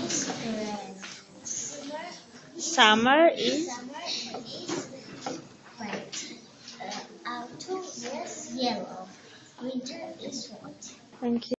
is red. Summer is Summer is white. Autumn is yellow. Winter is white. thank you.